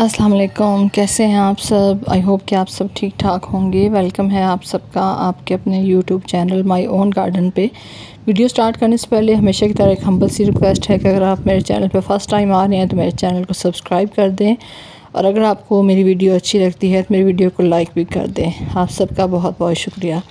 अस्सलाम वालेकुम, कैसे हैं आप सब। आई होप कि आप सब ठीक ठाक होंगे। वेलकम है आप सबका आपके अपने YouTube channel my own garden पे। वीडियो स्टार्ट करने से पहले हमेशा की तरह एक हम्बल सी रिक्वेस्ट है कि अगर आप मेरे चैनल पे फर्स्ट टाइम आ रहे हैं तो मेरे चैनल को सब्सक्राइब कर दें, और अगर आपको मेरी वीडियो अच्छी लगती है तो मेरी वीडियो को लाइक भी कर दें। आप सबका बहुत बहुत शुक्रिया।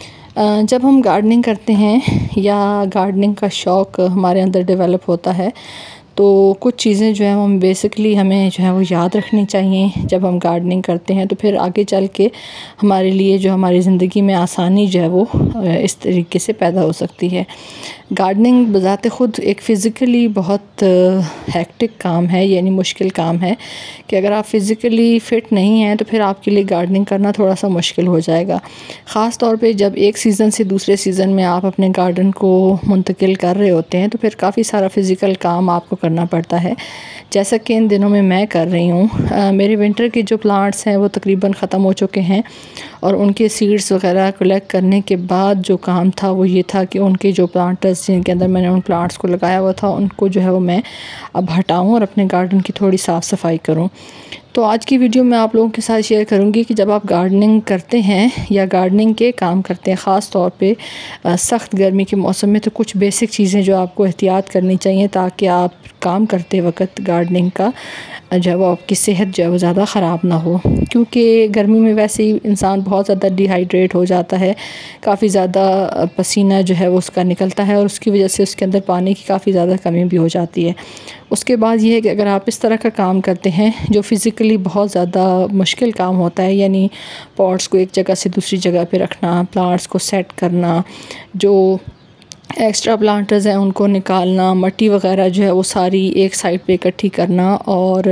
जब हम गार्डनिंग करते हैं या गार्डनिंग का शौक़ हमारे अंदर डेवलप होता है तो कुछ चीज़ें जो है हम बेसिकली हमें जो है वो याद रखनी चाहिए जब हम गार्डनिंग करते हैं, तो फिर आगे चल के हमारे लिए जो हमारी ज़िंदगी में आसानी जो है वो इस तरीके से पैदा हो सकती है। गार्डनिंग बज़ाते ख़ुद एक फ़िज़िकली बहुत हेक्टिक काम है, यानी मुश्किल काम है कि अगर आप फ़िज़िकली फ़िट नहीं हैं तो फिर आपके लिए गार्डनिंग करना थोड़ा सा मुश्किल हो जाएगा। ख़ास तौर पे जब एक सीज़न से दूसरे सीज़न में आप अपने गार्डन को मुंतकिल कर रहे होते हैं तो फिर काफ़ी सारा फ़िज़िकल काम आपको करना पड़ता है, जैसा कि इन दिनों में मैं कर रही हूँ। मेरे विंटर के जो प्लांट्स हैं वो तकरीबन ख़त्म हो चुके हैं और उनके सीड्स वगैरह कलेक्ट करने के बाद जो काम था वो ये था कि उनके जो प्लांटर्स जिनके अंदर मैंने उन प्लांट्स को लगाया हुआ था उनको जो है वो मैं अब हटाऊँ और अपने गार्डन की थोड़ी साफ़ सफाई करूँ। तो आज की वीडियो मैं आप लोगों के साथ शेयर करूंगी कि जब आप गार्डनिंग करते हैं या गार्डनिंग के काम करते हैं, ख़ास तौर पे सख्त गर्मी के मौसम में, तो कुछ बेसिक चीज़ें जो आपको एहतियात करनी चाहिए ताकि आप काम करते वक्त गार्डनिंग का जो है वो आपकी सेहत जो है वो ज़्यादा ख़राब ना हो। क्योंकि गर्मी में वैसे ही इंसान बहुत ज़्यादा डिहाइड्रेट हो जाता है, काफ़ी ज़्यादा पसीना जो है वो उसका निकलता है और उसकी वजह से उसके अंदर पानी की काफ़ी ज़्यादा कमी भी हो जाती है। उसके बाद ये है कि अगर आप इस तरह का काम करते हैं जो फ़िज़िकली बहुत ज़्यादा मुश्किल काम होता है, यानी पॉट्स को एक जगह से दूसरी जगह पे रखना, प्लांट्स को सेट करना, जो एक्स्ट्रा प्लांटर्स हैं उनको निकालना, मट्टी वगैरह जो है वो सारी एक साइड पे इकट्ठी करना और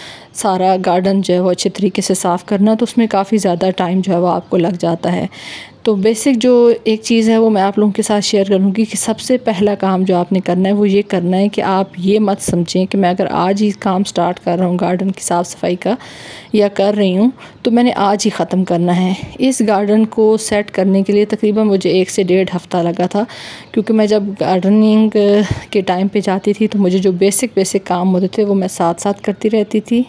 सारा गार्डन जो है वो अच्छे तरीके से साफ़ करना, तो उसमें काफ़ी ज़्यादा टाइम जो है वो आपको लग जाता है। तो बेसिक जो एक चीज़ है वो मैं आप लोगों के साथ शेयर करूँगी कि सबसे पहला काम जो आपने करना है वो ये करना है कि आप ये मत समझें कि मैं अगर आज ही काम स्टार्ट कर रहा हूँ गार्डन की साफ़ सफाई का या कर रही हूँ तो मैंने आज ही ख़त्म करना है। इस गार्डन को सेट करने के लिए तकरीबन मुझे 1 से 1.5 हफ़्ता लगा था, क्योंकि मैं जब गार्डनिंग के टाइम पे जाती थी तो मुझे जो बेसिक काम होते थे वो मैं साथ साथ करती रहती थी।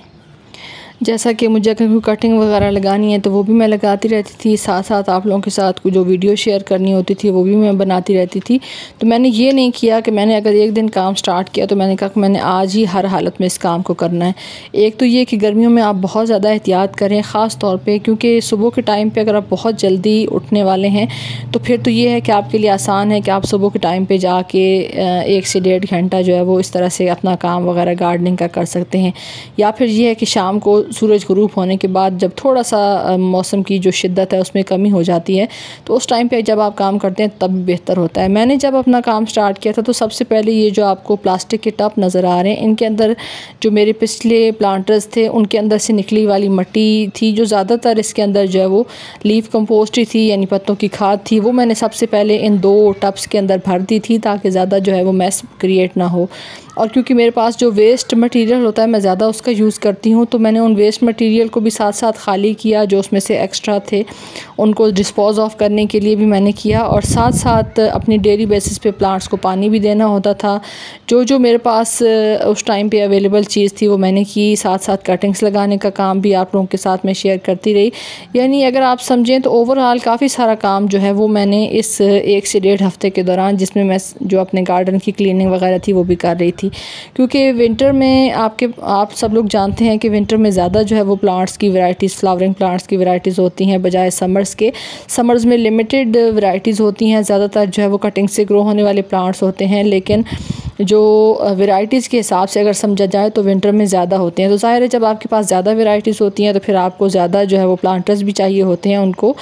जैसा कि मुझे अगर कोई कटिंग वगैरह लगानी है तो वो भी मैं लगाती रहती थी, साथ साथ आप लोगों के साथ कोई जो वीडियो शेयर करनी होती थी वो भी मैं बनाती रहती थी। तो मैंने ये नहीं किया कि मैंने अगर एक दिन काम स्टार्ट किया तो मैंने कहा कि मैंने आज ही हर हालत में इस काम को करना है। एक तो ये कि गर्मियों में आप बहुत ज़्यादा एहतियात करें, ख़ास तौर पर क्योंकि सुबह के टाइम पर अगर आप बहुत जल्दी उठने वाले हैं तो फिर तो ये है कि आपके लिए आसान है कि आप सुबह के टाइम पर जाके 1 से 1.5 घंटा जो है वो इस तरह से अपना काम वगैरह गार्डनिंग का कर सकते हैं। या फिर ये है कि शाम को सूरज ग़ुरूब होने के बाद जब थोड़ा सा मौसम की जो शिद्दत है उसमें कमी हो जाती है तो उस टाइम पे जब आप काम करते हैं तब बेहतर होता है। मैंने जब अपना काम स्टार्ट किया था तो सबसे पहले ये जो आपको प्लास्टिक के टब नज़र आ रहे हैं इनके अंदर जो मेरे पिछले प्लांटर्स थे उनके अंदर से निकली वाली मिट्टी थी, जो ज़्यादातर इसके अंदर जो है वो लीफ कंपोस्ट ही थी, यानी पत्तों की खाद थी। वो मैंने सबसे पहले इन 2 टब्स के अंदर भर दी थी ताकि ज़्यादा जो है वो मैस क्रिएट ना हो। और क्योंकि मेरे पास जो वेस्ट मटेरियल होता है मैं ज़्यादा उसका यूज़ करती हूँ तो मैंने उन वेस्ट मटेरियल को भी साथ साथ खाली किया, जो उसमें से एक्स्ट्रा थे उनको डिस्पोज ऑफ करने के लिए भी मैंने किया, और साथ साथ अपनी डेली बेसिस पे प्लांट्स को पानी भी देना होता था। जो मेरे पास उस टाइम पे अवेलेबल चीज़ थी वो मैंने की, साथ साथ कटिंग्स लगाने का काम भी आप लोगों के साथ मैं शेयर करती रही। यानी अगर आप समझें तो ओवरऑल काफ़ी सारा काम जो है वो मैंने इस 1 से 1.5 हफ़्ते के दौरान, जिसमें मैं जो अपने गार्डन की क्लीनिंग वगैरह थी वो भी कर रही थी। क्योंकि विंटर में आप सब लोग जानते हैं कि विंटर में ज़्यादा जो है वो प्लांट्स की वैरायटीज़, फ्लावरिंग प्लांट्स की वैरायटीज़ होती हैं बजाय समर्स के। समर्स में लिमिटेड वैरायटीज़ होती हैं, ज़्यादातर जो है वो कटिंग से ग्रो होने वाले प्लांट्स होते हैं, लेकिन जो वैरायटीज़ के हिसाब से अगर समझा जाए तो विंटर में ज़्यादा होते हैं। तो ज़ाहिर है जब आपके पास ज़्यादा वैरायटीज़ होती हैं तो फिर आपको ज़्यादा जो है वो प्लांटर्स भी चाहिए होते हैं उनको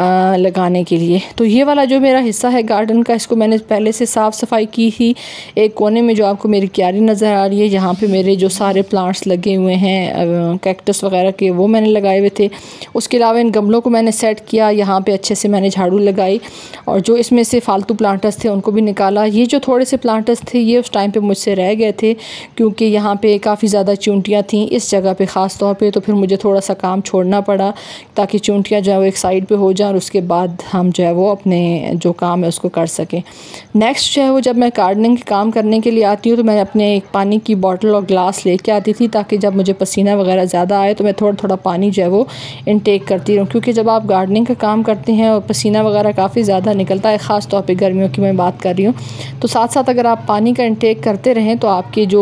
लगाने के लिए। तो ये वाला जो मेरा हिस्सा है गार्डन का, इसको मैंने पहले से साफ़ सफाई की थी। एक कोने में जो आपको मेरी क्यारी नज़र आ रही है, यहाँ पे मेरे जो सारे प्लांट्स लगे हुए हैं कैक्टस वगैरह के, वो मैंने लगाए हुए थे। उसके अलावा इन गमलों को मैंने सेट किया, यहाँ पे अच्छे से मैंने झाड़ू लगाई और जो इसमें से फालतू प्लांटर्स थे उनको भी निकाला। ये जो थोड़े से प्लांटर्स थे ये ये उस टाइम पे मुझसे रह गए थे क्योंकि यहाँ पे काफ़ी ज़्यादा चूंटियाँ थीं इस जगह पे ख़ास तौर पे, तो फिर मुझे थोड़ा सा काम छोड़ना पड़ा ताकि चूंटियाँ जो है वो एक साइड पे हो जाएं और उसके बाद हम जो है वो अपने जो काम है उसको कर सकें। नेक्स्ट जो है वो जब मैं गार्डनिंग के काम करने के लिए आती हूँ तो मैं अपने एक पानी की बॉटल और ग्लास लेके आती थी ताकि जब मुझे पसीना वगैरह ज़्यादा आए तो मैं थोड़ा थोड़ा पानी जो है वो इनटेक करती रहूँ, क्योंकि जब आप गार्डनिंग का काम करते हैं और पसीना वगैरह काफ़ी ज़्यादा निकलता है, ख़ास तौर पे गर्मियों की मैं बात कर रही हूँ, तो साथ साथ अगर आप पानी का इंटेक करते रहें तो आपकी जो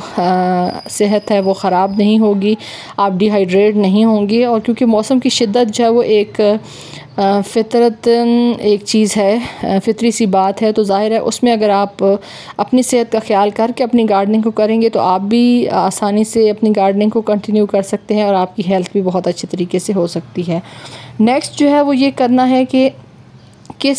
सेहत है वो ख़राब नहीं होगी, आप डिहाइड्रेट नहीं होंगे। और क्योंकि मौसम की शिद्दत जो है वो एक फ़ितरतन एक चीज़ है, फितरी सी बात है, तो ज़ाहिर है उसमें अगर आप अपनी सेहत का ख्याल करके अपनी गार्डनिंग को करेंगे तो आप भी आसानी से अपनी गार्डनिंग को कंटिन्यू कर सकते हैं और आपकी हेल्थ भी बहुत अच्छे तरीके से हो सकती है। नेक्स्ट जो है वो ये करना है कि किस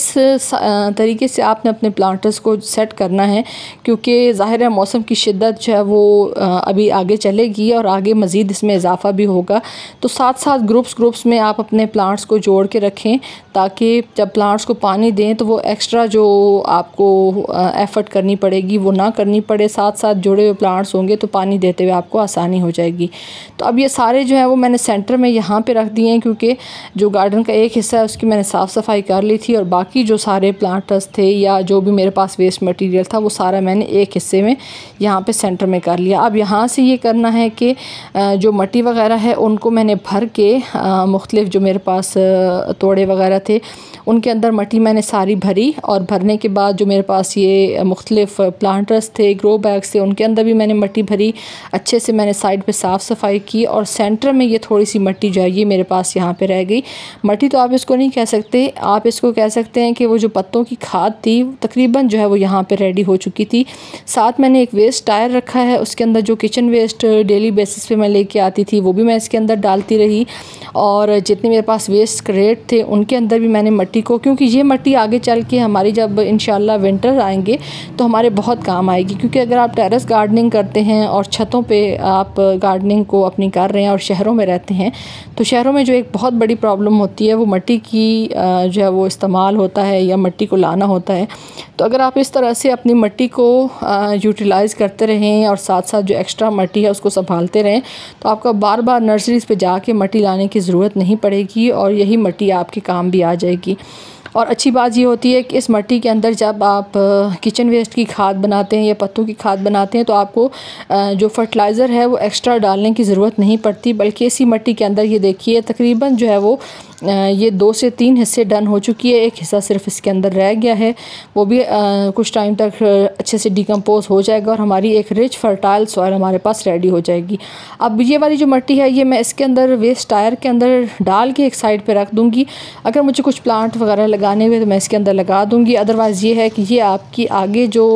तरीके से आपने अपने प्लांटर्स को सेट करना है, क्योंकि ज़ाहिर है मौसम की शिद्दत जो है वो अभी आगे चलेगी और आगे मज़ीद इसमें इजाफ़ा भी होगा। तो साथ साथ ग्रुप्स में आप अपने प्लांट्स को जोड़ के रखें ताकि जब प्लांट्स को पानी दें तो वो एक्स्ट्रा जो आपको एफ़र्ट करनी पड़ेगी वो ना करनी पड़े, साथ साथ जुड़े हुए प्लांट्स होंगे तो पानी देते हुए आपको आसानी हो जाएगी। तो अब ये सारे जो है वो मैंने सेंटर में यहाँ पे रख दिए हैं, क्योंकि जो गार्डन का एक हिस्सा है उसकी मैंने साफ़ सफाई कर ली थी और बाकी जो सारे प्लांटर्स थे या जो भी मेरे पास वेस्ट मटेरियल था वो सारा मैंने एक हिस्से में यहाँ पे सेंटर में कर लिया। अब यहाँ से ये करना है कि जो मट्टी वगैरह है उनको मैंने भर के मुख्तलिफ जो मेरे पास तोड़े वगैरह थे उनके अंदर मट्टी मैंने सारी भरी, और भरने के बाद जो मेरे पास ये मुख्तलिफ प्लांटर्स थे, ग्रो बैग्स थे, उनके अंदर भी मैंने मट्टी भरी, अच्छे से मैंने साइड पे साफ़ सफाई की और सेंटर में ये थोड़ी सी मट्टी जो है ये मेरे पास यहाँ पे रह गई। मट्टी तो आप इसको नहीं कह सकते, आप इसको कह सकते हैं कि वो जो पत्तों की खाद थी तकरीबन जो है वो यहाँ पे रेडी हो चुकी थी। साथ मैंने एक वेस्ट टायर रखा है, उसके अंदर जो किचन वेस्ट डेली बेसिस पे मैं लेके आती थी वो भी मैं इसके अंदर डालती रही, और जितने मेरे पास वेस्ट क्रेट थे उनके अंदर भी मैंने मट्टी को, क्योंकि ये मट्टी आगे चल के हमारी जब इंशाल्लाह विंटर आएंगे तो हमारे बहुत काम आएगी। क्योंकि अगर आप टेरेस गार्डनिंग करते हैं और छतों पे आप गार्डनिंग को अपनी कर रहे हैं और शहरों में रहते हैं तो शहरों में जो एक बहुत बड़ी प्रॉब्लम होती है वो मट्टी की जो है वो इस्तेमाल होता है या मट्टी को लाना होता है। तो अगर आप इस तरह से अपनी मट्टी को यूटिलाइज़ करते रहें और साथ साथ जो एक्स्ट्रा मट्टी है उसको संभालते रहें तो आपका बार बार नर्सरीज़ पे जाके मट्टी लाने की ज़रूरत नहीं पड़ेगी और यही मट्टी आपके काम भी आ जाएगी। और अच्छी बात ये होती है कि इस मट्टी के अंदर जब आप किचन वेस्ट की खाद बनाते हैं या पत्तों की खाद बनाते हैं तो आपको जो फर्टिलाइज़र है वो एक्स्ट्रा डालने की ज़रूरत नहीं पड़ती, बल्कि इसी मट्टी के अंदर ये देखिए तकरीबन जो है वो ये 2 से 3 हिस्से डन हो चुकी है, एक हिस्सा सिर्फ इसके अंदर रह गया है, वो भी कुछ टाइम तक अच्छे से डिकम्पोज हो जाएगा और हमारी एक रिच फर्टाइल सॉइल हमारे पास रेडी हो जाएगी। अब ये वाली जो मट्टी है ये मैं इसके अंदर वेस्ट टायर के अंदर डाल के एक साइड पे रख दूँगी। अगर मुझे कुछ प्लांट वगैरह लगाने हुए तो मैं इसके अंदर लगा दूँगी, अदरवाइज़ ये है कि ये आपकी आगे जो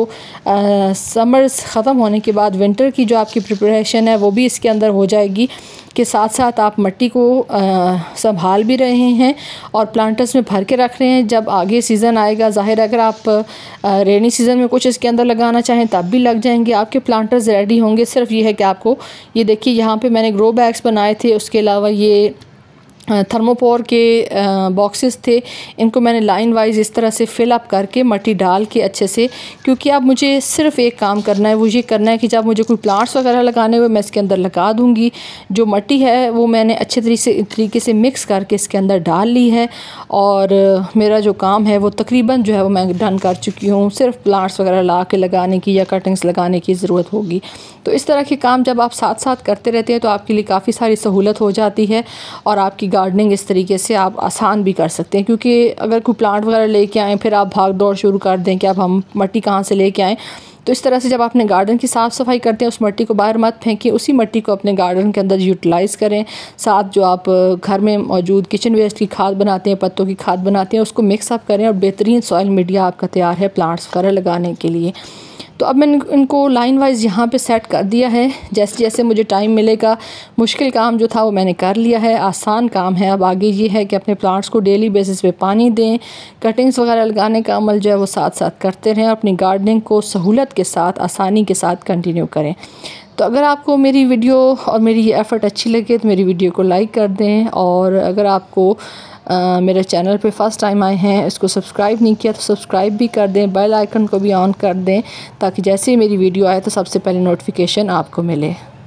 समर्स ख़त्म होने के बाद विंटर की जो आपकी प्रिपरेशन है वो भी इसके अंदर हो जाएगी, के साथ साथ आप मट्टी को संभाल भी रहे हैं और प्लांटर्स में भर के रख रहे हैं। जब आगे सीज़न आएगा ज़ाहिर अगर आप रेनी सीज़न में कुछ इसके अंदर लगाना चाहें तब भी लग जाएंगे, आपके प्लांटर्स रेडी होंगे। सिर्फ ये है कि आपको ये देखिए यहाँ पे मैंने ग्रो बैग्स बनाए थे, उसके अलावा ये थर्मोपोर के बॉक्सेस थे, इनको मैंने लाइन वाइज इस तरह से फिल अप करके मट्टी डाल के अच्छे से, क्योंकि अब मुझे सिर्फ एक काम करना है, वो ये करना है कि जब मुझे कोई प्लांट्स वगैरह लगाने हुए मैं इसके अंदर लगा दूंगी। जो मट्टी है वो मैंने अच्छे तरीके से मिक्स करके इसके अंदर डाल ली है और मेरा जो काम है वो तकरीबन जो है वो मैं डन कर चुकी हूँ। सिर्फ प्लांट्स वगैरह ला के लगाने की या कटिंग्स लगाने की ज़रूरत होगी। तो इस तरह के काम जब आप साथ साथ करते रहते हैं तो आपके लिए काफ़ी सारी सहूलत हो जाती है और आपकी गार्डनिंग इस तरीके से आप आसान भी कर सकते हैं। क्योंकि अगर कोई प्लांट वगैरह लेके आएँ फिर आप भाग दौड़ शुरू कर दें कि अब हम मट्टी कहाँ से लेके आएँ, तो इस तरह से जब आपने गार्डन की साफ़ सफाई करते हैं उस मट्टी को बाहर मत फेंकिए, उसी मट्टी को अपने गार्डन के अंदर यूटिलाइज़ करें। साथ जो आप घर में मौजूद किचन वेस्ट की खाद बनाते हैं, पत्तों की खाद बनाते हैं, उसको मिक्स अप करें और बेहतरीन सॉइल मीडिया आपका तैयार है प्लांट्स वगैरह लगाने के लिए। तो अब मैंने इनको लाइन वाइज यहाँ पे सेट कर दिया है। जैसे जैसे मुझे टाइम मिलेगा, मुश्किल काम जो था वो मैंने कर लिया है, आसान काम है। अब आगे ये है कि अपने प्लांट्स को डेली बेसिस पे पानी दें, कटिंग्स वगैरह लगाने का अमल जो है वो साथ साथ करते रहें, अपनी गार्डनिंग को सहूलत के साथ आसानी के साथ कंटिन्यू करें। तो अगर आपको मेरी वीडियो और मेरी ये एफ़र्ट अच्छी लगे तो मेरी वीडियो को लाइक कर दें, और अगर आपको मेरे चैनल पे फ़र्स्ट टाइम आए हैं, इसको सब्सक्राइब नहीं किया तो सब्सक्राइब भी कर दें, बेल आइकन को भी ऑन कर दें ताकि जैसे ही मेरी वीडियो आए तो सबसे पहले नोटिफिकेशन आपको मिले।